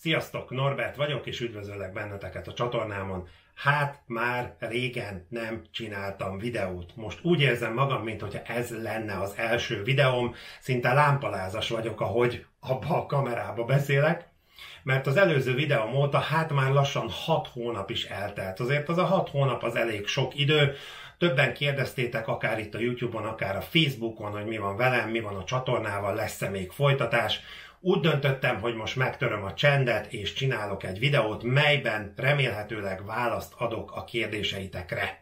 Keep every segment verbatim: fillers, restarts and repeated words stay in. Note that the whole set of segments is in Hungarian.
Sziasztok, Norbert vagyok, és üdvözöllek benneteket a csatornámon. Hát már régen nem csináltam videót. Most úgy érzem magam, mintha ez lenne az első videóm. Szinte lámpalázas vagyok, ahogy abba a kamerába beszélek. Mert az előző videóm óta hát már lassan hat hónap is eltelt. Azért az a hat hónap az elég sok idő. Többen kérdeztétek akár itt a YouTube-on, akár a Facebookon, hogy mi van velem, mi van a csatornával, lesz-e még folytatás. Úgy döntöttem, hogy most megtöröm a csendet, és csinálok egy videót, melyben remélhetőleg választ adok a kérdéseitekre.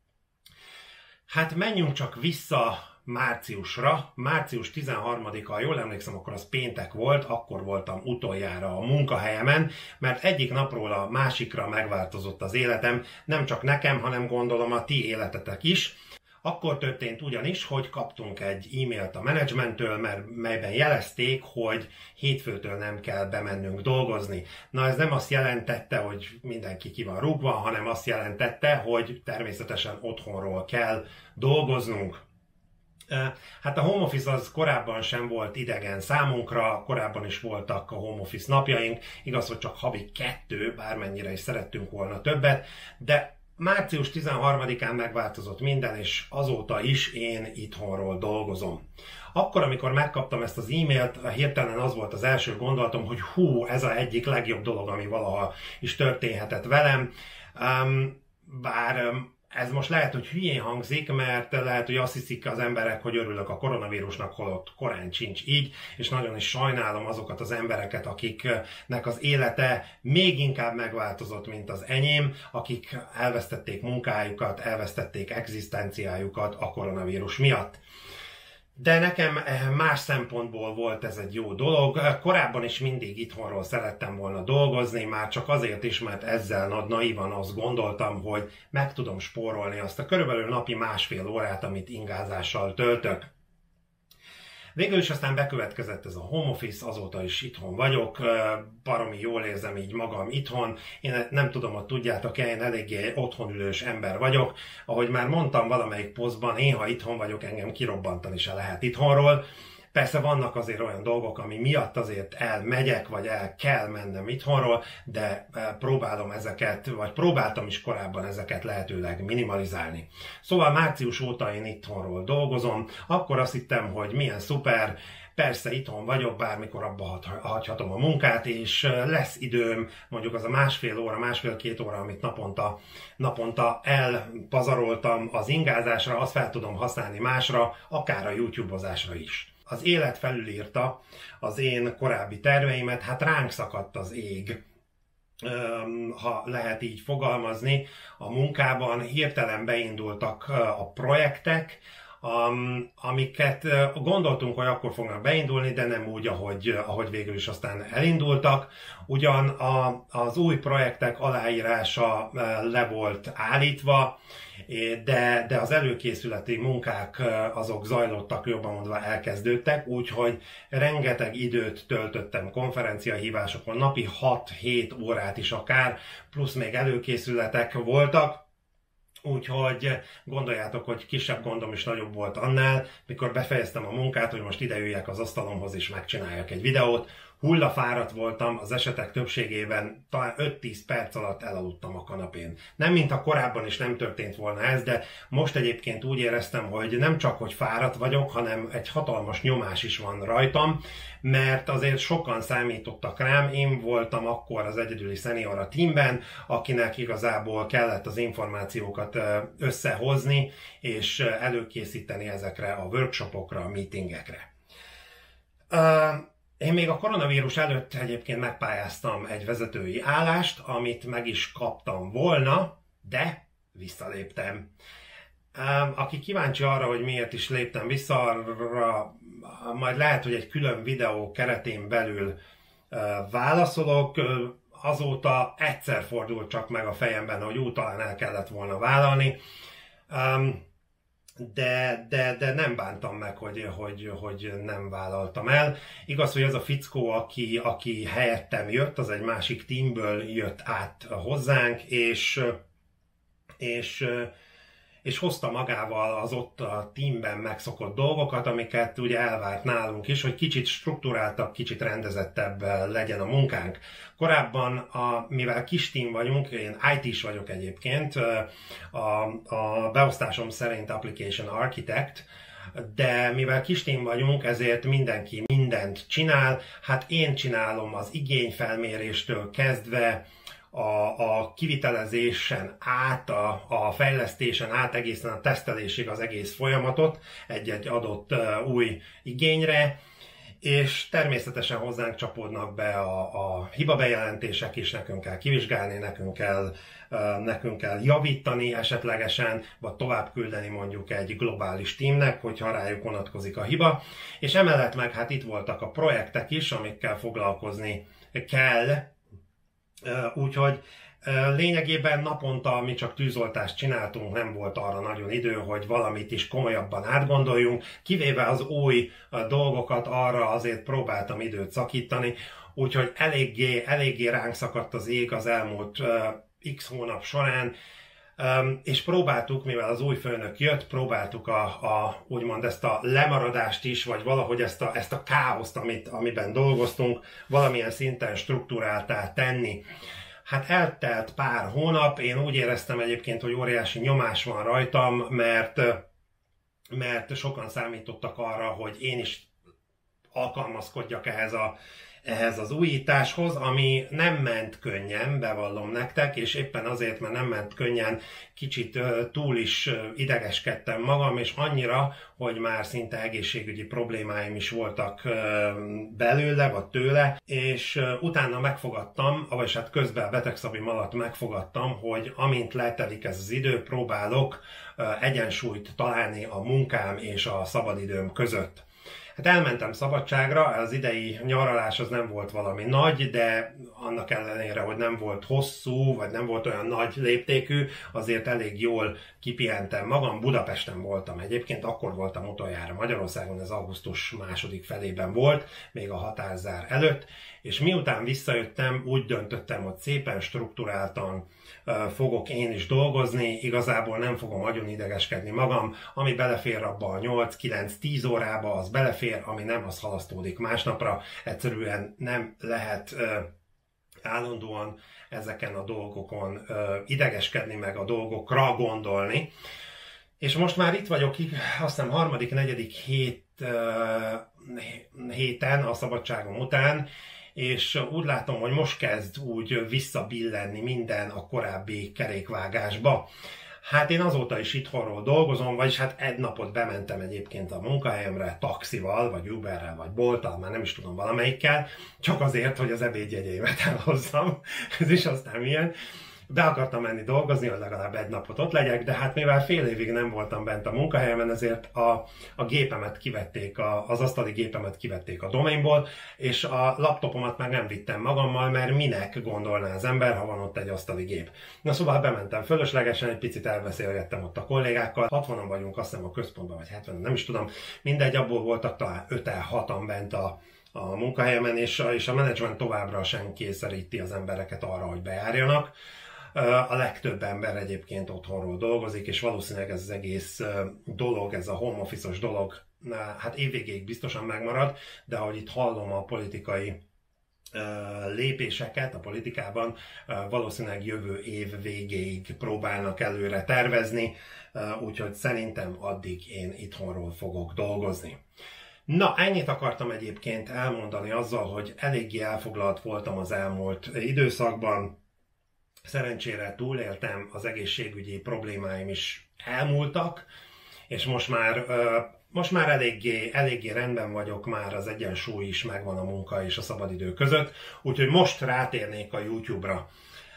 Hát menjünk csak vissza márciusra. március tizenharmadika, ha jól emlékszem, akkor az péntek volt, akkor voltam utoljára a munkahelyemen, mert egyik napról a másikra megváltozott az életem, nem csak nekem, hanem gondolom a ti életetek is. Akkor történt ugyanis, hogy kaptunk egy e-mailt a menedzsmenttől, mert melyben jelezték, hogy hétfőtől nem kell bemennünk dolgozni. Na ez nem azt jelentette, hogy mindenki ki van rúgva, hanem azt jelentette, hogy természetesen otthonról kell dolgoznunk. Hát a home office az korábban sem volt idegen számunkra, korábban is voltak a home office napjaink, igaz, hogy csak havi kettő, bármennyire is szerettünk volna többet, de március tizenharmadikán megváltozott minden, és azóta is én itthonról dolgozom. Akkor, amikor megkaptam ezt az e-mailt, hirtelen az volt az első gondolatom, hogy hú, ez az egyik legjobb dolog, ami valaha is történhetett velem. Um, bár um, ez most lehet, hogy hülyén hangzik, mert lehet, hogy azt hiszik az emberek, hogy örülök a koronavírusnak, holott korán sincs így, és nagyon is sajnálom azokat az embereket, akiknek az élete még inkább megváltozott, mint az enyém, akik elvesztették munkájukat, elvesztették egzisztenciájukat a koronavírus miatt. De nekem más szempontból volt ez egy jó dolog. Korábban is mindig itthonról szerettem volna dolgozni, már csak azért is, mert ezzel nagy naívan azt gondoltam, hogy meg tudom spórolni azt a körülbelül napi másfél órát, amit ingázással töltök. Végül is aztán bekövetkezett ez a home office, azóta is itthon vagyok, baromi jól érzem így magam itthon. Én nem tudom, hogy tudjátok-e, én eléggé otthonülős ember vagyok. Ahogy már mondtam valamelyik posztban, én ha itthon vagyok, engem kirobbantani se lehet itthonról. Persze vannak azért olyan dolgok, ami miatt azért elmegyek, vagy el kell mennem itthonról, de próbálom ezeket, vagy próbáltam is korábban ezeket lehetőleg minimalizálni. Szóval március óta én itthonról dolgozom, akkor azt hittem, hogy milyen szuper, persze itthon vagyok, bármikor abba hagyhatom a munkát, és lesz időm, mondjuk az a másfél óra, másfél-két óra, amit naponta, naponta elpazaroltam az ingázásra, azt fel tudom használni másra, akár a YouTube-ozásra is. Az élet felülírta az én korábbi terveimet, hát ránk szakadt az ég, ha lehet így fogalmazni. A munkában hirtelen beindultak a projektek, amiket gondoltunk, hogy akkor fognak beindulni, de nem úgy, ahogy, ahogy végül is aztán elindultak. Ugyan a, az új projektek aláírása le volt állítva, de, de az előkészületi munkák azok zajlottak, jobban mondva elkezdődtek, úgyhogy rengeteg időt töltöttem konferenciahívásokon, napi hat-hét órát is akár, plusz még előkészületek voltak. Úgyhogy gondoljátok, hogy kisebb gondom is nagyobb volt annál, mikor befejeztem a munkát, hogy most ide üljek az asztalomhoz és megcsináljak egy videót. Hullafáradt voltam, az esetek többségében talán öt-tíz perc alatt elaludtam a kanapén. Nem mintha korábban is nem történt volna ez, de most egyébként úgy éreztem, hogy nem csak, hogy fáradt vagyok, hanem egy hatalmas nyomás is van rajtam, mert azért sokan számítottak rám, én voltam akkor az egyedüli szenior a teamben, akinek igazából kellett az információkat összehozni, és előkészíteni ezekre a workshopokra, a meetingekre. Uh, Én még a koronavírus előtt egyébként megpályáztam egy vezetői állást, amit meg is kaptam volna, de visszaléptem. Aki kíváncsi arra, hogy miért is léptem vissza, arra majd lehet, hogy egy külön videó keretén belül válaszolok. Azóta egyszer fordult csak meg a fejemben, hogy ú, talán el kellett volna vállalni. De, de, de nem bántam meg, hogy, hogy, hogy nem vállaltam el. Igaz, hogy az a fickó, aki, aki helyettem jött, az egy másik teamből jött át hozzánk, és, és, és hozta magával az ott a teamben megszokott dolgokat, amiket ugye elvárt nálunk is, hogy kicsit strukturáltabb, kicsit rendezettebb legyen a munkánk. Korábban, a, mivel kis team vagyunk, én i té-s vagyok egyébként, a, a beosztásom szerint Application Architect, de mivel kis team vagyunk, ezért mindenki mindent csinál. Hát én csinálom az igényfelméréstől kezdve, A, a kivitelezésen át, a, a fejlesztésen át, egészen a tesztelésig az egész folyamatot egy-egy adott uh, új igényre, és természetesen hozzánk csapódnak be a, a hibabejelentések is, nekünk kell kivizsgálni, nekünk kell, uh, nekünk kell javítani esetlegesen, vagy tovább küldeni mondjuk egy globális teamnek, hogyha rájuk vonatkozik a hiba. És emellett meg hát itt voltak a projektek is, amikkel foglalkozni kell. Úgyhogy lényegében naponta mi csak tűzoltást csináltunk, nem volt arra nagyon idő, hogy valamit is komolyabban átgondoljunk, kivéve az új dolgokat, arra azért próbáltam időt szakítani, úgyhogy eléggé, eléggé ránk szakadt az ég az elmúlt x hónap során, és próbáltuk, mivel az új főnök jött, próbáltuk a, a, úgymond ezt a lemaradást is, vagy valahogy ezt a, ezt a káoszt, amit, amiben dolgoztunk, valamilyen szinten struktúráltá tenni. Hát eltelt pár hónap, én úgy éreztem egyébként, hogy óriási nyomás van rajtam, mert, mert sokan számítottak arra, hogy én is alkalmazkodjak ehhez a ehhez az újításhoz, ami nem ment könnyen, bevallom nektek, és éppen azért, mert nem ment könnyen, kicsit túl is idegeskedtem magam, és annyira, hogy már szinte egészségügyi problémáim is voltak belőle, vagy tőle, és utána megfogadtam, vagy hát közben a betegszabim alatt megfogadtam, hogy amint letelik ez az idő, próbálok egyensúlyt találni a munkám és a szabadidőm között. Hát elmentem szabadságra, az idei nyaralás az nem volt valami nagy, de annak ellenére, hogy nem volt hosszú, vagy nem volt olyan nagy léptékű, azért elég jól kipihentem magam. Budapesten voltam egyébként, akkor voltam utoljára Magyarországon, ez augusztus második felében volt, még a határzár előtt, és miután visszajöttem, úgy döntöttem, hogy szépen strukturáltan fogok én is dolgozni, igazából nem fogom nagyon idegeskedni magam, ami belefér abba a nyolc kilenc tíz órába, az belefér, ami nem, az halasztódik másnapra, egyszerűen nem lehet uh, állandóan ezeken a dolgokon uh, idegeskedni, meg a dolgokra gondolni. És most már itt vagyok, azt hiszem harmadik, negyedik hét, uh, héten a szabadságom után, és úgy látom, hogy most kezd úgy visszabillenni minden a korábbi kerékvágásba. Hát én azóta is itthonról dolgozom, vagyis hát egy napot bementem egyébként a munkahelyemre taxival, vagy Uberrel, vagy Bolttal, már nem is tudom valamelyikkel, csak azért, hogy az ebédjegyeimet elhozzam. Ez is aztán milyen. Be akartam menni dolgozni, hogy legalább egy napot ott legyek, de hát mivel fél évig nem voltam bent a munkahelyemen, ezért a, a gépemet kivették, a, az asztali gépemet kivették a domainból, és a laptopomat meg nem vittem magammal, mert minek gondolná az ember, ha van ott egy asztali gép. Na szóval bementem fölöslegesen, egy picit elbeszélgettem ott a kollégákkal, hatvanan vagyunk, azt hiszem a központban, vagy hetven, nem is tudom, mindegy, abból voltak talán öten hatan bent a a munkahelyemen, és a, és a menedzsment továbbra sem kényszeríti az embereket arra, hogy bejárjanak. A legtöbb ember egyébként otthonról dolgozik, és valószínűleg ez az egész dolog, ez a home office-os dolog, hát évvégéig biztosan megmarad, de ahogy itt hallom a politikai lépéseket a politikában, valószínűleg jövő év végéig próbálnak előre tervezni, úgyhogy szerintem addig én itthonról fogok dolgozni. Na, ennyit akartam egyébként elmondani azzal, hogy eléggé elfoglalt voltam az elmúlt időszakban. Szerencsére túléltem, az egészségügyi problémáim is elmúltak, és most már, most már eléggé, eléggé rendben vagyok, már az egyensúly is megvan a munka és a szabadidő között, úgyhogy most rátérnék a YouTube-ra.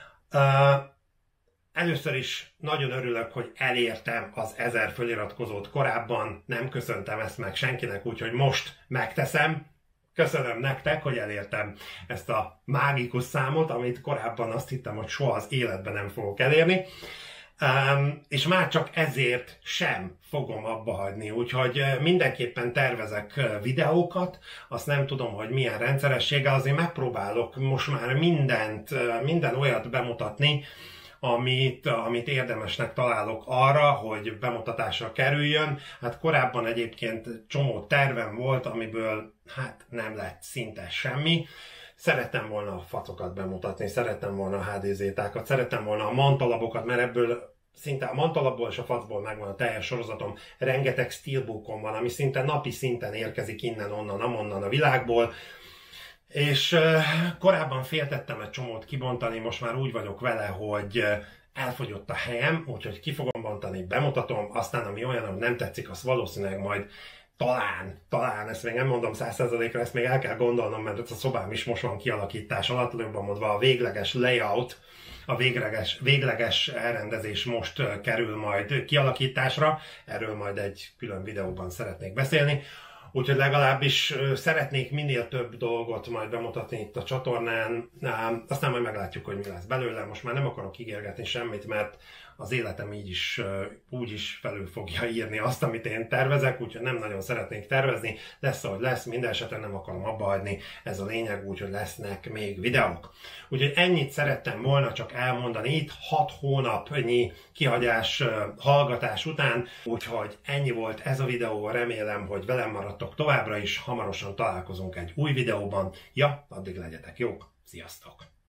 Először is nagyon örülök, hogy elértem az ezer feliratkozót, korábban nem köszöntem ezt meg senkinek, úgyhogy most megteszem. Köszönöm nektek, hogy elértem ezt a mágikus számot, amit korábban azt hittem, hogy soha az életben nem fogok elérni. Um, és már csak ezért sem fogom abba hagyni, úgyhogy mindenképpen tervezek videókat, azt nem tudom, hogy milyen rendszerességgel, azért megpróbálok most már mindent, minden olyat bemutatni, amit, amit érdemesnek találok arra, hogy bemutatásra kerüljön. Hát korábban egyébként csomó tervem volt, amiből hát nem lett szinte semmi. Szerettem volna a facokat bemutatni, szerettem volna a há dé zétákat, szerettem volna a mantalabokat, mert ebből szinte a mantalapból és a facból megvan a teljes sorozatom, rengeteg steelbookom van, ami szinte napi szinten érkezik innen, onnan, amonnan a világból. És uh, korábban féltettem egy csomót kibontani, most már úgy vagyok vele, hogy uh, elfogyott a helyem, úgyhogy ki fogom bontani, bemutatom, aztán ami olyan, hogy nem tetszik, az valószínűleg majd talán, talán, ezt még nem mondom száz százalékra, ezt még el kell gondolnom, mert a szobám is most van kialakítás alatt, jobban mondva a végleges layout, a végleges, végleges elrendezés most kerül majd kialakításra, erről majd egy külön videóban szeretnék beszélni. Úgyhogy legalábbis szeretnék minél több dolgot majd bemutatni itt a csatornán, aztán majd meglátjuk, hogy mi lesz belőle. Most már nem akarok ígérgetni semmit, mert az életem így is, úgy is felül fogja írni azt, amit én tervezek, úgyhogy nem nagyon szeretnék tervezni. Lesz, ahogy lesz, minden esetben nem akarom abba hagyni, ez a lényeg, úgyhogy lesznek még videók. Úgyhogy ennyit szerettem volna csak elmondani itt hat hónapnyi kihagyás, hallgatás után, úgyhogy ennyi volt ez a videó, remélem, hogy velem maradtok továbbra is, hamarosan találkozunk egy új videóban. Ja, addig legyetek jók, sziasztok!